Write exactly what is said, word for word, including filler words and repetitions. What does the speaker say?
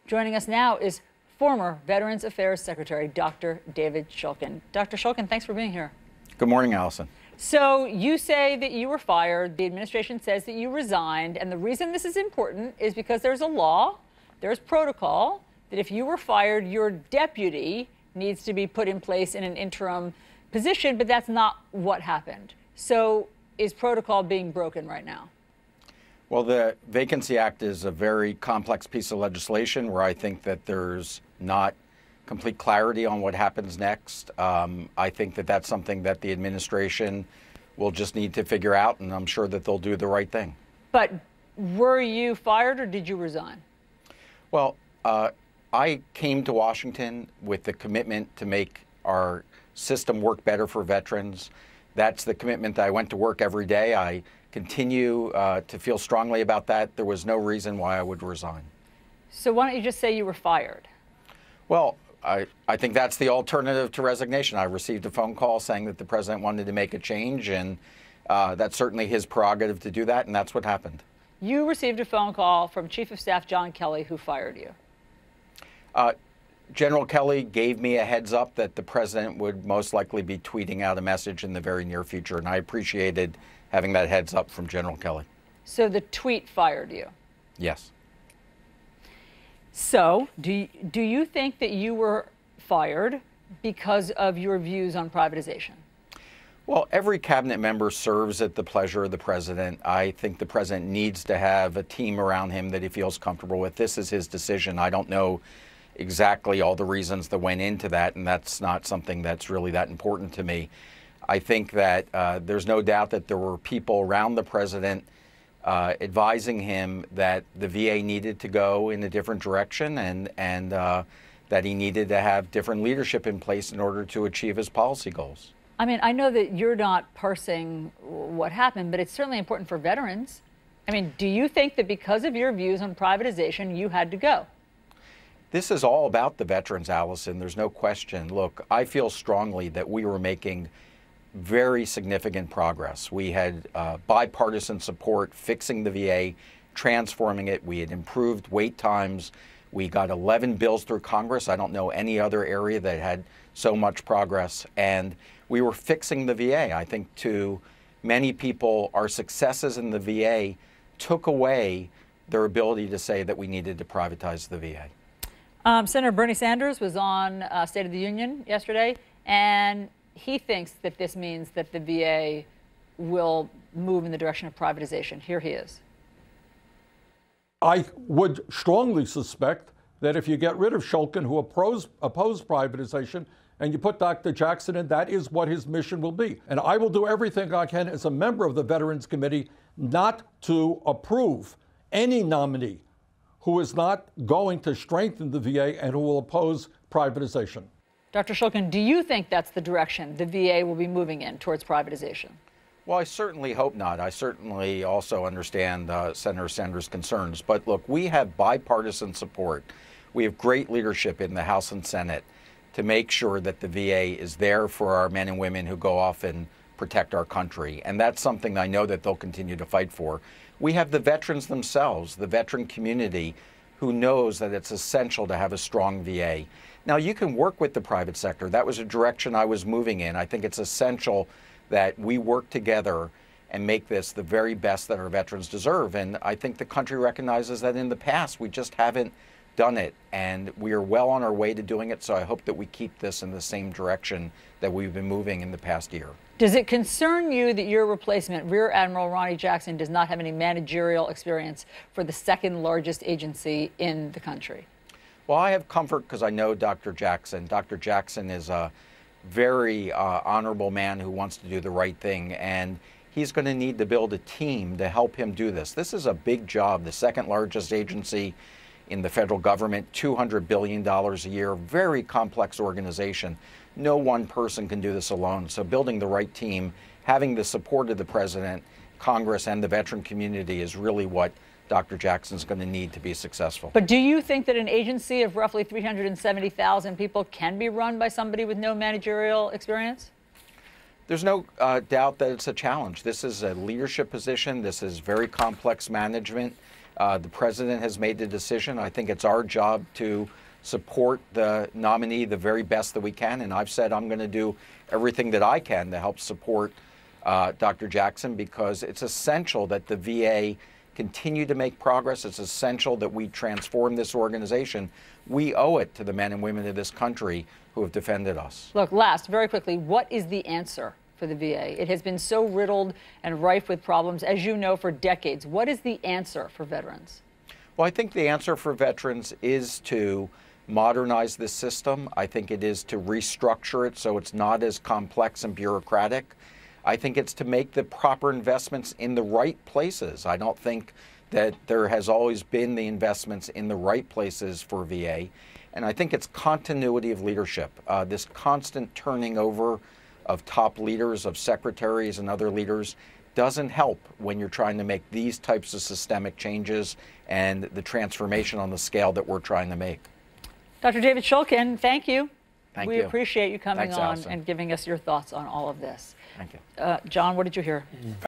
Joining us now is former Veterans Affairs Secretary, Doctor David Shulkin. Doctor Shulkin, thanks for being here. Good morning, Allison. So you say that you were fired. The administration says that you resigned. And the reason this is important is because there's a law, there's protocol, that if you were fired, your deputy needs to be put in place in an interim position, but that's not what happened. So is protocol being broken right now? Well, the Vacancy Act is a very complex piece of legislation where I think that there's not complete clarity on what happens next. Um, I think that that's something that the administration will just need to figure out, and I'm sure that they'll do the right thing. But were you fired or did you resign? Well, uh, I came to Washington with the commitment to make our system work better for veterans. That's the commitment that I went to work every day. I continue uh, to feel strongly about that. There was no reason why I would resign. So why don't you just say you were fired? Well, I, I think that's the alternative to resignation. I received a phone call saying that the president wanted to make a change, and uh, that's certainly his prerogative to do that, and that's what happened. You received a phone call from Chief of Staff John Kelly, who fired you. Uh, General Kelly gave me a heads up that the president would most likely be tweeting out a message in the very near future, and I appreciated having that heads up from General Kelly. So the tweet fired you? Yes. So do you, do you think that you were fired because of your views on privatization? Well, every cabinet member serves at the pleasure of the president. I think the president needs to have a team around him that he feels comfortable with. This is his decision. I don't know exactly all the reasons that went into that, and that's not something that's really that important to me. I think that uh, there's no doubt that there were people around the president uh, advising him that the V A needed to go in a different direction, and, and uh, that he needed to have different leadership in place in order to achieve his policy goals. I mean, I know that you're not parsing what happened, but it's certainly important for veterans. I mean, do you think that because of your views on privatization, you had to go? This is all about the veterans, Allison. There's no question. Look, I feel strongly that we were making very significant progress. We had uh, bipartisan support fixing the V A, transforming it. We had improved wait times. We got eleven bills through Congress. I don't know any other area that had so much progress. And we were fixing the V A. I think to many people, our successes in the V A took away their ability to say that we needed to privatize the V A. Um, Senator Bernie Sanders was on uh, State of the Union yesterday, and he thinks that this means that the V A will move in the direction of privatization. Here he is. I would strongly suspect that if you get rid of Shulkin, who oppose, oppose privatization, and you put Doctor Jackson in, that is what his mission will be. And I will do everything I can as a member of the Veterans Committee not to approve any nominee who is not going to strengthen the V A and who will oppose privatization. Doctor Shulkin, do you think that's the direction the V A will be moving in, towards privatization? Well, I certainly hope not. I certainly also understand uh, Senator Sanders' concerns. But look, we have bipartisan support. We have great leadership in the House and Senate to make sure that the V A is there for our men and women who go off and protect our country. And that's something I know that they'll continue to fight for. We have the veterans themselves, the veteran community, who knows that it's essential to have a strong V A. Now, you can work with the private sector. That was a direction I was moving in. I think it's essential that we work together and make this the very best that our veterans deserve. And I think the country recognizes that in the past, we just haven't done it. And we are well on our way to doing it. So I hope that we keep this in the same direction that we've been moving in the past year. Does it concern you that your replacement, Rear Admiral Ronny Jackson, does not have any managerial experience for the second largest agency in the country? Well, I have comfort because I know Doctor Jackson. Doctor Jackson is a very uh, honorable man who wants to do the right thing, and he's going to need to build a team to help him do this. This is a big job, the second largest agency in the federal government, two hundred billion dollars a year, very complex organization. No one person can do this alone. So building the right team, having the support of the president, Congress, and the veteran community is really what Doctor Jackson's going to need to be successful. But do you think that an agency of roughly three hundred seventy thousand people can be run by somebody with no managerial experience? There's no uh, doubt that it's a challenge. This is a leadership position. This is very complex management. Uh, the president has made the decision. I think it's our job to support the nominee the very best that we can. And I've said I'm going to do everything that I can to help support uh, Doctor Jackson, because it's essential that the V A continue to make progress. It's essential that we transform this organization. We owe it to the men and women of this country who have defended us. Look, last, very quickly, what is the answer for the V A? It has been so riddled and rife with problems, as you know, for decades. What is the answer for veterans? Well, I think the answer for veterans is to modernize this system. I think it is to restructure it so it's not as complex and bureaucratic. I think it's to make the proper investments in the right places. I don't think that there has always been the investments in the right places for V A. And I think it's continuity of leadership. Uh, this constant turning over of top leaders, of secretaries and other leaders, doesn't help when you're trying to make these types of systemic changes and the transformation on the scale that we're trying to make. Doctor David Shulkin, thank you. Thank we you. appreciate you coming Thanks, on Allison. and giving us your thoughts on all of this. Thank you. Uh, John, what did you hear?